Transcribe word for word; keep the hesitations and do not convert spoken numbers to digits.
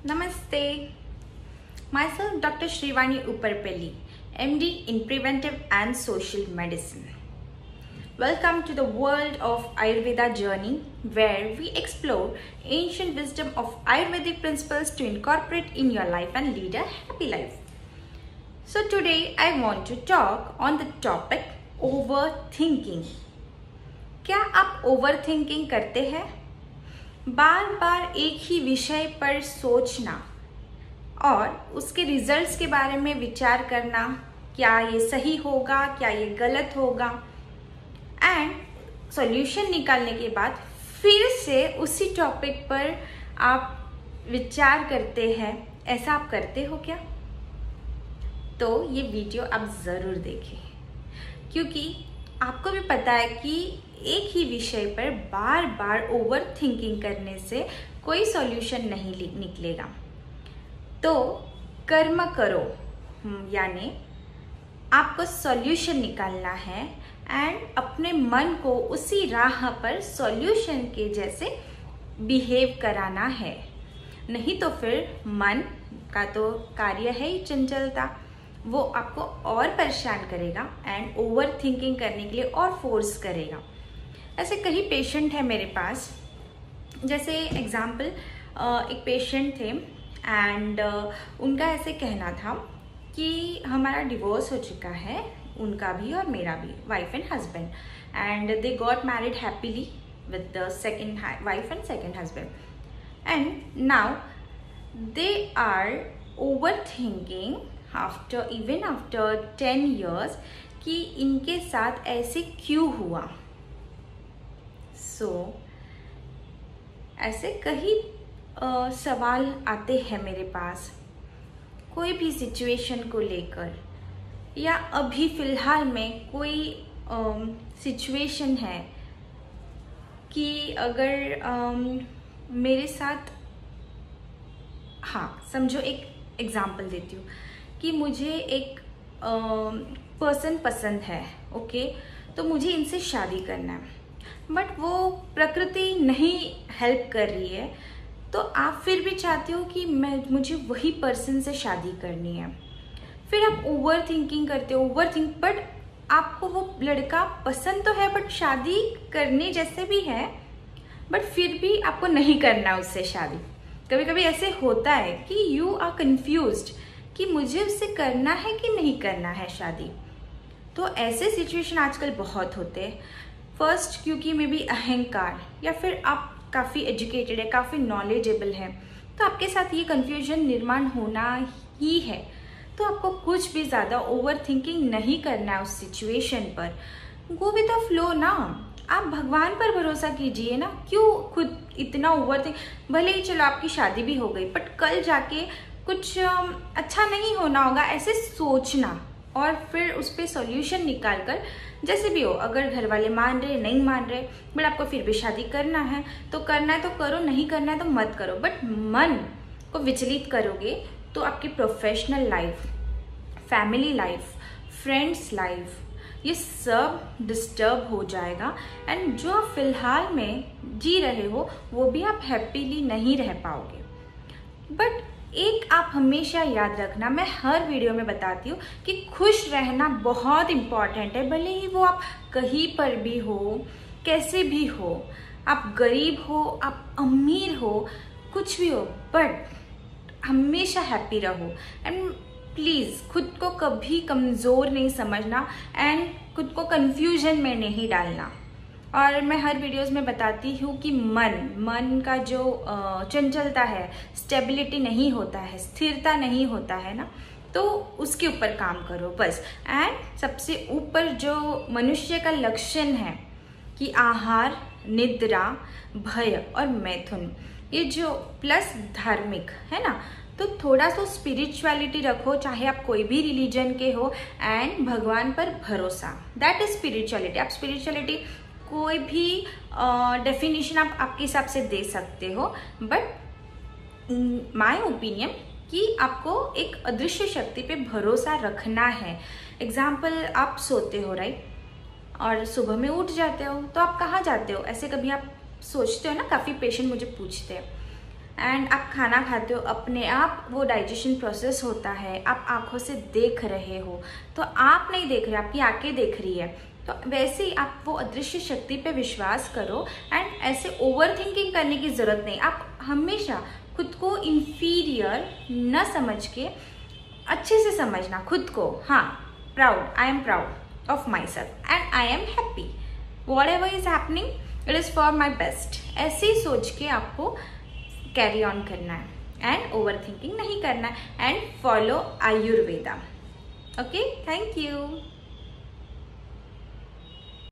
Namaste. Myself Doctor Shrivani Upparpelli, M D in Preventive and Social Medicine. Welcome to the world of Ayurveda journey, where we explore ancient wisdom of Ayurvedic principles to incorporate in your life and lead a happy life. So today I want to talk on the topic overthinking. क्या आप overthinking करते हैं? बार बार एक ही विषय पर सोचना और उसके रिजल्ट्स के बारे में विचार करना, क्या ये सही होगा, क्या ये गलत होगा, एंड सॉल्यूशन निकालने के बाद फिर से उसी टॉपिक पर आप विचार करते हैं। ऐसा आप करते हो क्या? तो ये वीडियो आप ज़रूर देखें, क्योंकि आपको भी पता है कि एक ही विषय पर बार बार ओवर थिंकिंग करने से कोई सॉल्यूशन नहीं निकलेगा। तो कर्म करो, यानी आपको सॉल्यूशन निकालना है एंड अपने मन को उसी राह पर सॉल्यूशन के जैसे बिहेव कराना है। नहीं तो फिर मन का तो कार्य है ही चंचलता, वो आपको और परेशान करेगा एंड ओवर थिंकिंग करने के लिए और फोर्स करेगा। ऐसे कई पेशेंट हैं मेरे पास। जैसे एग्जाम्पल, एक पेशेंट थे एंड उनका ऐसे कहना था कि हमारा डिवोर्स हो चुका है, उनका भी और मेरा भी, wife and husband, and they got married happily with the second wife and second husband, and now they are over thinking after even after ten years कि इनके साथ ऐसे क्यों हुआ। सो so, ऐसे कई uh, सवाल आते हैं मेरे पास कोई भी सिचुएशन को लेकर, या अभी फ़िलहाल में कोई सिचुएशन uh, है कि अगर uh, मेरे साथ, हाँ समझो एक एग्जाम्पल देती हूँ कि मुझे एक पर्सन uh, पसंद है, ओके okay? तो मुझे इनसे शादी करना है, बट वो प्रकृति नहीं हेल्प कर रही है, तो आप फिर भी चाहते हो कि मैं मुझे वही पर्सन से शादी करनी है। फिर आप ओवर थिंकिंग करते हो, ओवर थिंक, बट आपको वो लड़का पसंद तो है, बट शादी करने जैसे भी है, बट फिर भी आपको नहीं करना उससे शादी। कभी कभी ऐसे होता है कि यू आर कंफ्यूज्ड कि मुझे उससे करना है कि नहीं करना है शादी। तो ऐसे सिचुएशन आजकल बहुत होते हैं। फर्स्ट, क्योंकि मे बी अहंकार, या फिर आप काफ़ी एजुकेटेड है, काफ़ी नॉलेजेबल है, तो आपके साथ ये कन्फ्यूजन निर्माण होना ही है। तो आपको कुछ भी ज़्यादा ओवर थिंकिंग नहीं करना है उस सिचुएशन पर। गो विद द फ्लो ना, आप भगवान पर भरोसा कीजिए ना, क्यों खुद इतना ओवर थिंक। भले ही चलो आपकी शादी भी हो गई, बट कल जाके कुछ अच्छा नहीं होना होगा, ऐसे सोचना और फिर उस पर सॉल्यूशन निकाल कर, जैसे भी हो, अगर घर वाले मान रहे नहीं मान रहे, बट आपको फिर भी शादी करना है तो करना है तो करो, नहीं करना है तो मत करो। बट मन को विचलित करोगे तो आपकी professional life, family life, friends life, ये सब डिस्टर्ब हो जाएगा एंड जो आप फिलहाल में जी रहे हो वो भी आप हैप्पीली नहीं रह पाओगे। बट एक आप हमेशा याद रखना, मैं हर वीडियो में बताती हूँ कि खुश रहना बहुत इम्पॉर्टेंट है। भले ही वो आप कहीं पर भी हो, कैसे भी हो, आप गरीब हो, आप अमीर हो, कुछ भी हो, बट हमेशा हैप्पी रहो एंड प्लीज़ खुद को कभी कमज़ोर नहीं समझना एंड खुद को कन्फ्यूजन में नहीं डालना। और मैं हर वीडियोस में बताती हूँ कि मन मन का जो चंचलता है, स्टेबिलिटी नहीं होता है, स्थिरता नहीं होता है ना, तो उसके ऊपर काम करो बस। एंड सबसे ऊपर जो मनुष्य का लक्षण है कि आहार, निद्रा, भय और मैथुन, ये जो प्लस धार्मिक है ना, तो थोड़ा सा स्पिरिचुअलिटी रखो, चाहे आप कोई भी रिलीजन के हो, एंड भगवान पर भरोसा, दैट इज स्पिरिचुअलिटी। आप स्पिरिचुअलिटी कोई भी डेफिनेशन आप आपके हिसाब से दे सकते हो, बट माय ओपिनियन कि आपको एक अदृश्य शक्ति पे भरोसा रखना है। एग्जाम्पल, आप सोते हो राइट, और सुबह में उठ जाते हो, तो आप कहाँ जाते हो? ऐसे कभी आप सोचते हो ना, काफ़ी पेशेंट मुझे पूछते हैं एंड आप खाना खाते हो, अपने आप वो डाइजेशन प्रोसेस होता है, आप आंखों से देख रहे हो, तो आप नहीं देख रहे, आपकी आंखें देख रही है। तो वैसे ही आप वो अदृश्य शक्ति पे विश्वास करो एंड ऐसे ओवर थिंकिंग करने की ज़रूरत नहीं। आप हमेशा खुद को इंफीरियर न समझ के अच्छे से समझना खुद को, हाँ proud, I am proud of myself and I am happy, whatever is happening it is for my best. ऐसे ही सोच के आपको कैरी ऑन करना है एंड ओवर थिंकिंग नहीं करना है and follow Ayurveda. Okay, thank you.